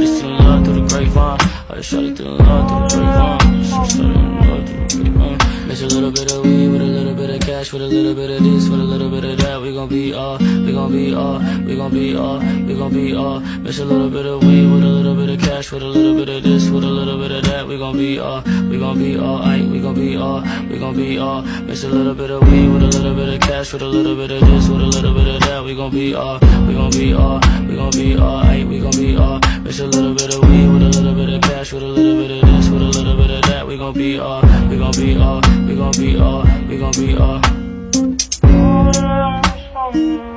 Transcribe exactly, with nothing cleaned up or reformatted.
Still in love through the grapevine. I just shot it through the love through the grapevine. Shot it in love through the grapevine. Mix a little bit of weed with a little bit of cash, with a little bit of this, with a little bit of that. We gon' be all, we gon' be all, we gon' be all, we gon' be all. Mix a little bit of weed with a little bit of cash, with a little bit of this, with a little bit of that. We gon' be all, we gon' be all, aight, we gon' be all, we gon' be all. Mix a little bit of weed with a little bit of cash, with a little bit of this, with a little bit of that. We gon' be all, we gon' be all, we gon' be all, aight, we gon' be all. Mix a little bit of weed with a little bit of cash, with a little bit of this, with a little bit of that. We gon' be all, we gon' be all, we gon' be all, we gon' be all.